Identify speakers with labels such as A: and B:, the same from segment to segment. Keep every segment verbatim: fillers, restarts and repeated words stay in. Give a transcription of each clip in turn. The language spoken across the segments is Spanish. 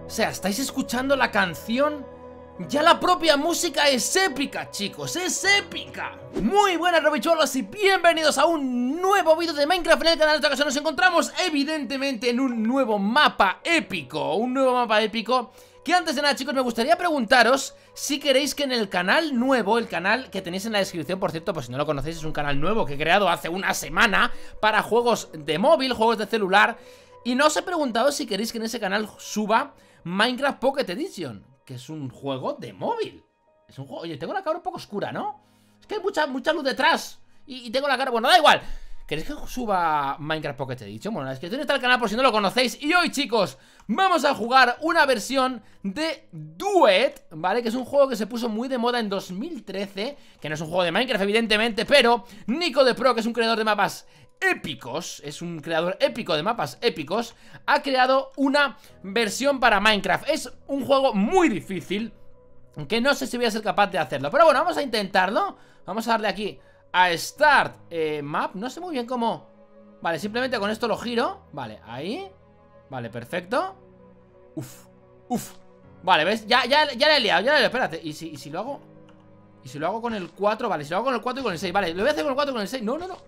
A: O sea, ¿estáis escuchando la canción? Ya la propia música es épica, chicos, es épica. Muy buenas, Robichuelos, y bienvenidos a un nuevo vídeo de Minecraft en el canal. En esta ocasión nos encontramos evidentemente en un nuevo mapa épico. Un nuevo mapa épico que antes de nada, chicos, me gustaría preguntaros si queréis que en el canal nuevo, el canal que tenéis en la descripción, por cierto, pues si no lo conocéis, es un canal nuevo que he creado hace una semana para juegos de móvil, juegos de celular. Y no os he preguntado si queréis que en ese canal suba Minecraft Pocket Edition, que es un juego de móvil. Es un juego... Oye, tengo la cara un poco oscura, ¿no? Es que hay mucha, mucha luz detrás y, y tengo la cara... Bueno, da igual. ¿Queréis que suba Minecraft Pocket Edition? Bueno, en la descripción está el canal por si no lo conocéis. Y hoy, chicos, vamos a jugar una versión de Duet, ¿vale? Que es un juego que se puso muy de moda en dos mil trece. Que no es un juego de Minecraft, evidentemente, pero NicoDePro, que es un creador de mapas épicos, es un creador épico de mapas épicos, ha creado una versión para Minecraft. Es un juego muy difícil, que no sé si voy a ser capaz de hacerlo, pero bueno, vamos a intentarlo. Vamos a darle aquí a Start eh, Map, no sé muy bien cómo. Vale, simplemente con esto lo giro. Vale, ahí. Vale, perfecto. Uf, uf. Vale, ¿ves? Ya, ya, ya le he liado, ya le he liado, espérate. ¿Y si, y si lo hago? ¿Y si lo hago con el cuatro? Vale, si lo hago con el cuatro y con el seis. Vale, lo voy a hacer con el cuatro y con el seis. No, no, no.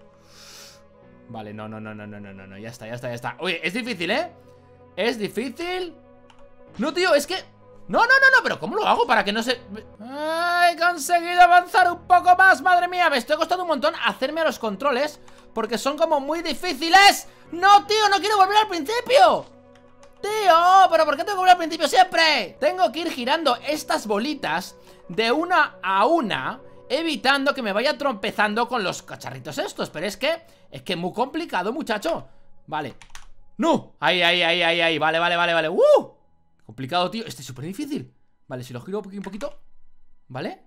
A: Vale, no, no, no, no, no, no, no, no. Ya está, ya está, ya está. Oye, es difícil, ¿eh? Es difícil. No, tío, es que... No, no, no, no, pero ¿cómo lo hago para que no se...? ¡Ay, he conseguido avanzar un poco más! ¡Madre mía! Me estoy costando un montón hacerme a los controles, porque son como muy difíciles. ¡No, tío! ¡No quiero volver al principio! ¡Tío! ¿Pero por qué tengo que volver al principio siempre? Tengo que ir girando estas bolitas de una a una, evitando que me vaya trompezando con los cacharritos estos. Pero es que... Es que es muy complicado, muchacho. Vale. ¡No! Ahí, ahí, ahí, ahí, ahí. Vale, vale, vale, vale. ¡Uh! Complicado, tío. Este es súper difícil. Vale, si lo giro un poquito. ¿Vale?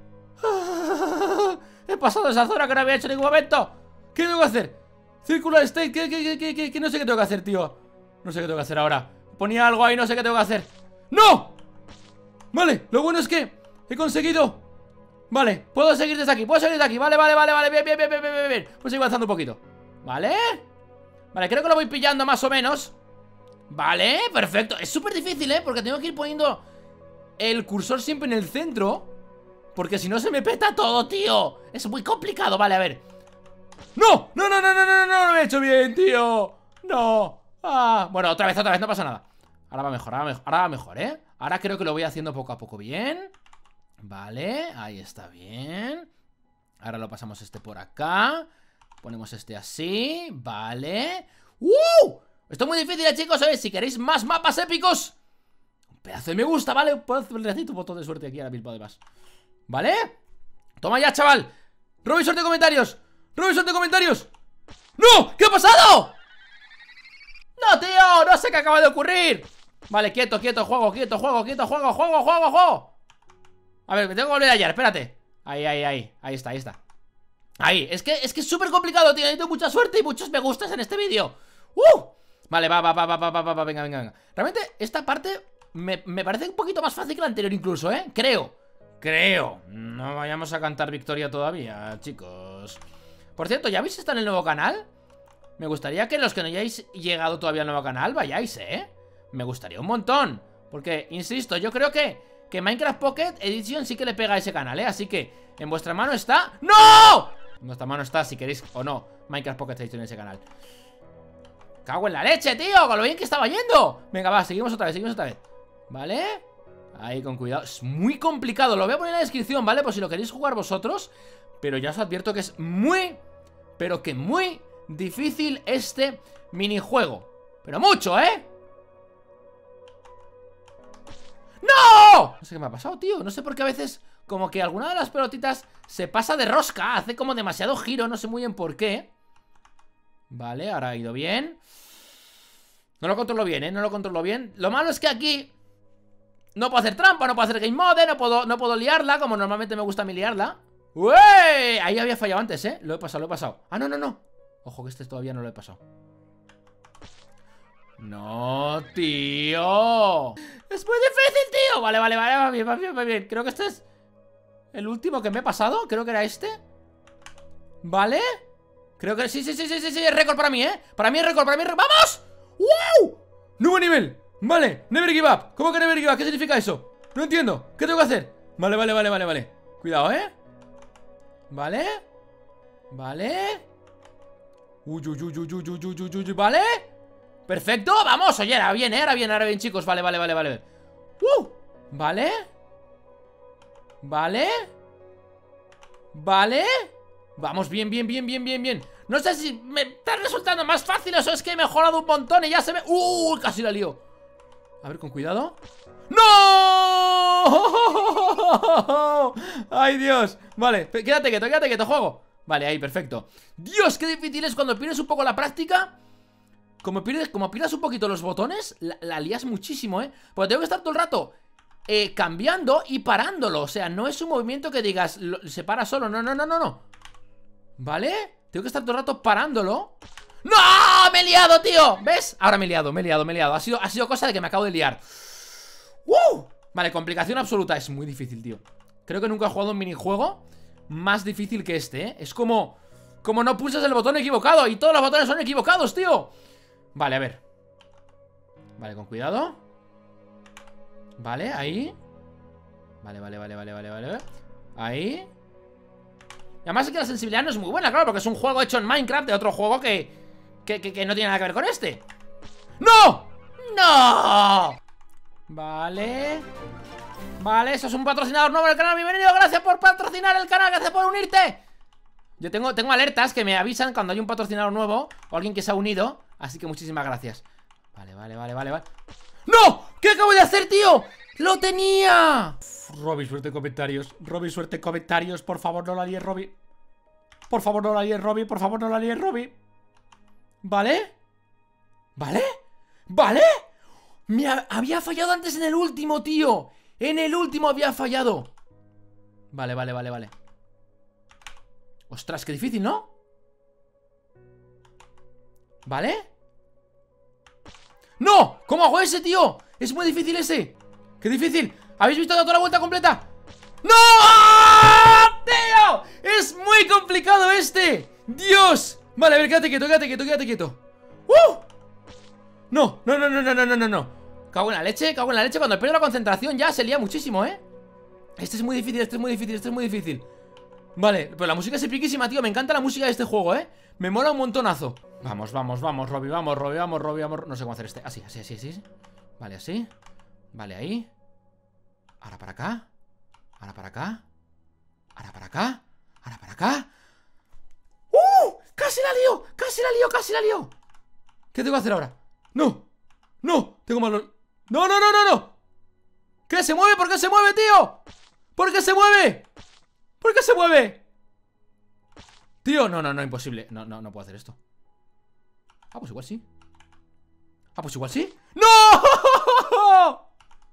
A: He pasado esa zona que no había hecho en ningún momento. ¿Qué tengo que hacer? Circular State. ¿Qué, qué, qué, qué, qué? No sé qué tengo que hacer, tío. No sé qué tengo que hacer ahora. Ponía algo ahí, no sé qué tengo que hacer. ¡No! Vale, lo bueno es que he conseguido... Vale, puedo seguir desde aquí, puedo seguir desde aquí. Vale, vale, vale, vale, bien, bien, bien, bien, bien, bien. Pues sigo avanzando un poquito. ¿Vale? Vale, creo que lo voy pillando más o menos. Vale, perfecto. Es súper difícil, ¿eh? Porque tengo que ir poniendo el cursor siempre en el centro, porque si no se me peta todo, tío. Es muy complicado, vale, a ver. ¡No! ¡No, no, no, no, no, no! No lo he hecho bien, tío. No. Ah, bueno, otra vez, otra vez, no pasa nada. Ahora va mejor, ahora va mejor, ahora va mejor, ¿eh? Ahora creo que lo voy haciendo poco a poco bien. Vale, ahí está bien. Ahora lo pasamos este por acá. Ponemos este así, vale. ¡Uh! Esto es muy difícil, ¿eh, chicos? ¿Sabéis? Si queréis más mapas épicos, un pedazo de me gusta, ¿vale? Necesito un botón de suerte aquí ahora mismo, además. ¿Vale? Toma ya, chaval. Robinson de comentarios. Robinson de comentarios. ¡No! ¿Qué ha pasado? ¡No, tío! No sé qué acaba de ocurrir. Vale, quieto, quieto, juego, quieto, juego, quieto, juego, juego, juego, juego. A ver, me tengo que volver a hallar, espérate. Ahí, ahí, ahí, ahí está, ahí está. Ahí, es que es que es súper complicado, tío. Necesito mucha suerte y muchos me gustas en este vídeo. ¡Uh! Vale, va, va, va, va, va, va, va, venga, venga, venga. Realmente esta parte me, me parece un poquito más fácil que la anterior incluso, ¿eh? Creo, creo. No vayamos a cantar victoria todavía, chicos. Por cierto, ¿ya habéis estado en el nuevo canal? Me gustaría que los que no hayáis llegado todavía al nuevo canal vayáis, ¿eh? Me gustaría un montón. Porque, insisto, yo creo que Que Minecraft Pocket Edition sí que le pega a ese canal, ¿eh? Así que en vuestra mano está... ¡No! En vuestra mano está, si queréis o no, Minecraft Pocket Edition en ese canal. ¡Cago en la leche, tío! Con lo bien que estaba yendo. Venga, va, seguimos otra vez, seguimos otra vez. ¿Vale? Ahí, con cuidado. Es muy complicado, lo voy a poner en la descripción, ¿vale? Por si lo queréis jugar vosotros. Pero ya os advierto que es muy, pero que muy difícil este minijuego. Pero mucho, ¿eh? ¡No! No sé qué me ha pasado, tío. No sé por qué a veces como que alguna de las pelotitas se pasa de rosca. Hace como demasiado giro, no sé muy bien por qué. Vale, ahora ha ido bien. No lo controlo bien, ¿eh? No lo controlo bien. Lo malo es que aquí no puedo hacer trampa, no puedo hacer game mode, no puedo, no puedo liarla, como normalmente me gusta a mí liarla. ¡Uey! Ahí había fallado antes, ¿eh? Lo he pasado, lo he pasado. Ah, no, no, no. Ojo que este todavía no lo he pasado. No, tío. Es muy difícil, tío. Vale, vale, vale, va bien, va bien, va bien. Creo que este es el último que me he pasado. Creo que era este. Vale. Creo que sí, sí, sí, sí, sí, sí. Es récord para mí, ¿eh? Para mí es récord, para mí es récord. ¡Vamos! ¡Wow! Nuevo nivel. Vale, never give up. ¿Cómo que never give up? ¿Qué significa eso? No entiendo. ¿Qué tengo que hacer? Vale, vale, vale, vale, vale. Cuidado, ¿eh? Vale. Vale. Uy, uy, uy, uy, uy, uy, uy, uy, uy. Vale. Perfecto, vamos. Oye, era bien, ¿eh? Era bien, era bien, chicos. Vale, vale, vale, vale. Uh, vale. Vale. Vale. Vamos, bien, bien, bien, bien, bien, bien. No sé si me está resultando más fácil o es que he mejorado un montón y ya se ve... ¡Uh! Casi la lío. A ver, con cuidado. ¡No! ¡Ay, Dios! Vale, quédate quieto, quédate quieto, juego. Vale, ahí, perfecto. Dios, qué difícil es cuando pierdes un poco la práctica. Como pierdes, como pierdas un poquito los botones, la, la lías muchísimo, ¿eh? Porque tengo que estar todo el rato eh, cambiando y parándolo. O sea, no es un movimiento que digas lo, se para solo, no, no, no, no, no. ¿Vale? Tengo que estar todo el rato parándolo. ¡No! ¡Me he liado, tío! ¿Ves? Ahora me he liado, me he liado, me he liado. Ha sido, ha sido cosa de que me acabo de liar. ¡Uh! Vale, complicación absoluta. Es muy difícil, tío. Creo que nunca he jugado un minijuego más difícil que este, ¿eh? Es como... Como no pulsas el botón equivocado y todos los botones son equivocados, tío. Vale, a ver. Vale, con cuidado. Vale, ahí. Vale, vale, vale, vale, vale, vale. Ahí. Y además es que la sensibilidad no es muy buena, claro, porque es un juego hecho en Minecraft de otro juego que... Que, que, que no tiene nada que ver con este. ¡No! ¡No! Vale. Vale, eso es un patrocinador nuevo del canal. Bienvenido, gracias por patrocinar el canal, gracias por unirte. Yo tengo, tengo alertas que me avisan cuando hay un patrocinador nuevo o alguien que se ha unido. Así que muchísimas gracias. Vale, vale, vale, vale, vale. ¡No! ¿Qué acabo de hacer, tío? ¡Lo tenía! Robby, suerte en comentarios. Robby, suerte en comentarios. Por favor, no la líes, Robby. Por favor, no la líes, Robby. Por favor, no la líes, Robby. ¿Vale? ¿Vale? ¿Vale? Me ha había fallado antes en el último, tío. En el último había fallado. Vale, vale, vale, vale. Ostras, qué difícil, ¿no? ¿Vale? ¡No! ¿Cómo hago ese, tío? Es muy difícil ese. ¡Qué difícil! ¿Habéis visto toda la vuelta completa? ¡No! ¡Tío! ¡Es muy complicado este! ¡Dios! Vale, a ver, quédate quieto, quédate quieto, quédate quieto. ¡Uh! No, no, no, no, no, no, no, no, no. Cago en la leche, cago en la leche. Cuando pierdo la concentración ya se lía muchísimo, ¿eh? Este es muy difícil, este es muy difícil, este es muy difícil. Vale, pero la música es epiquísima, tío. Me encanta la música de este juego, ¿eh? Me mola un montonazo. Vamos, vamos, vamos, Robby, vamos, Robby, vamos, Robby, vamos. No sé cómo hacer este. Así, así, así, así. Vale, así. Vale, ahí. Ahora para acá. Ahora para acá. Ahora para acá. Ahora para acá. ¡Uh! ¡Casi la lío! ¡Casi la lío! ¡Casi la lío! ¿Qué tengo que hacer ahora? ¡No! ¡No! Tengo malo. ¡No, no, no, no, no! ¿Qué? ¿Se mueve? ¿Por qué se mueve, tío? ¿Por qué se mueve? ¿Por qué se mueve? Tío, no, no, no, imposible. No, no, no puedo hacer esto. Ah, pues igual sí. Ah, pues igual sí. ¡No!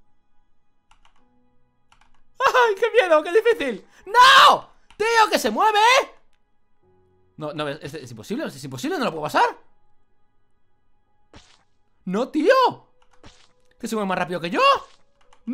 A: ¡Ay, qué miedo! ¡Qué difícil! ¡No! ¡Tío, que se mueve! No, no, es, es imposible, es imposible, no lo puedo pasar. ¡No, tío! ¿Que se mueve más rápido que yo? ¡No!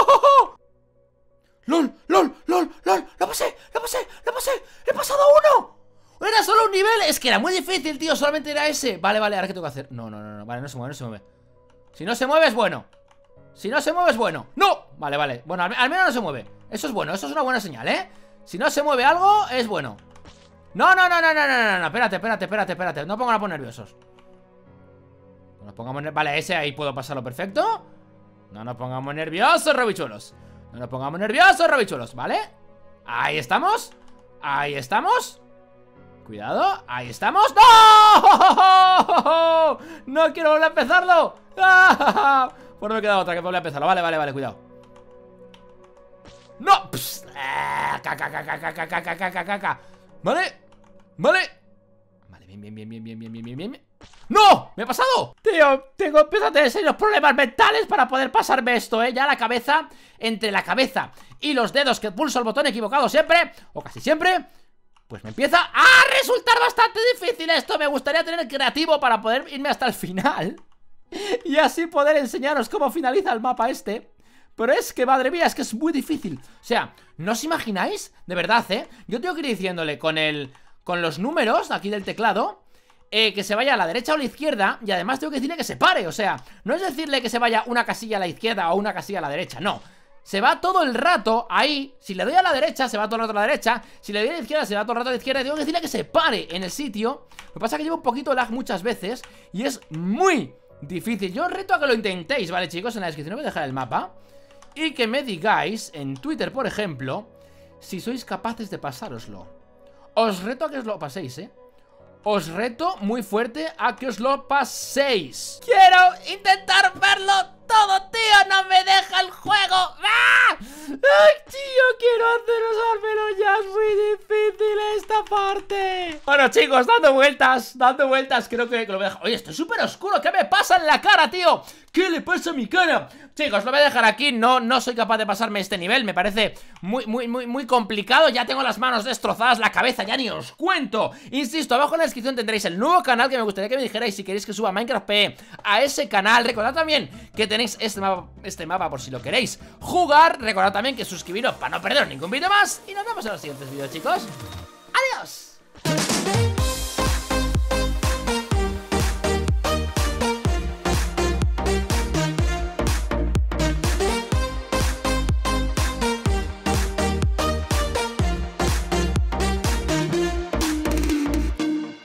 A: ¡Lol! ¡Lol! ¡Lol! ¡Lol! ¡Lo pasé! ¡Lo pasé! ¡Lo pasé! ¡He pasado uno! ¡Era solo un nivel! Es que era muy difícil, tío. Solamente era ese. Vale, vale, ¿ahora qué tengo que hacer? No, no, no, no. Vale, no se mueve, no se mueve. Si no se mueve es bueno. Si no se mueve es bueno. ¡No! Vale, vale. Bueno, al, al menos no se mueve. Eso es bueno, eso es una buena señal, ¿eh? Si no se mueve algo, es bueno. No, no, no, no, no, no, no, no. Espérate, espérate, espérate, espérate. No pongan a poner nerviosos. No nos pongamos nerviosos. Vale, ese ahí puedo pasarlo perfecto. No nos pongamos nerviosos, Robichuelos. No nos pongamos nerviosos, Robichuelos, ¿vale? Ahí estamos. Ahí estamos. Cuidado, ahí estamos. ¡No! No quiero volver a empezarlo. Pues no me queda otra que volver a empezarlo. Vale, vale, vale, cuidado. ¡No! Vale. Vale. Vale, bien, bien, bien, bien, bien, bien, bien, bien, bien. ¡No! ¡Me ha pasado! Tío, tengo, empiezo a tener serios problemas mentales para poder pasarme esto, ¿eh? Ya la cabeza, entre la cabeza y los dedos que pulso el botón equivocado siempre, o casi siempre, pues me empieza a resultar bastante difícil esto. Me gustaría tener creativo para poder irme hasta el final y así poder enseñaros cómo finaliza el mapa este. Pero es que, madre mía, es que es muy difícil. O sea, ¿no os imagináis? De verdad, ¿eh? Yo tengo que ir diciéndole con el... Con los números aquí del teclado, eh, que se vaya a la derecha o a la izquierda. Y además tengo que decirle que se pare, o sea, no es decirle que se vaya una casilla a la izquierda o una casilla a la derecha, no. Se va todo el rato ahí. Si le doy a la derecha, se va todo el rato a la derecha. Si le doy a la izquierda, se va todo el rato a la izquierda. Y tengo que decirle que se pare en el sitio. Lo que pasa es que llevo un poquito de lag muchas veces y es muy difícil. Yo os reto a que lo intentéis, ¿vale, chicos? En la descripción os voy a dejar el mapa. Y que me digáis en Twitter, por ejemplo, si sois capaces de pasároslo. Os reto a que os lo paséis, ¿eh? Os reto muy fuerte a que os lo paséis. Quiero intentar verlo todo, tío. No me deja el juego. ¡Ah! ¡Ay, tío! Quiero haceros ya. Es muy difícil esta parte. Bueno, chicos, dando vueltas, dando vueltas. Creo que lo voy a dejar. Oye, esto es súper oscuro. ¿Qué me pasa en la cara, tío? ¿Qué le pasa a mi cara? Chicos, lo voy a dejar aquí. No, no soy capaz de pasarme este nivel. Me parece muy, muy, muy, muy complicado. Ya tengo las manos destrozadas, la cabeza ya ni os cuento. Insisto, abajo en la descripción tendréis el nuevo canal que me gustaría que me dijerais si queréis que suba Minecraft P E a ese canal. Recordad también que tenéis este mapa, este mapa por si lo queréis jugar. Recordad también que suscribiros para no perderos ningún vídeo más. Y nos vemos en los siguientes vídeos, chicos. ¡Adiós!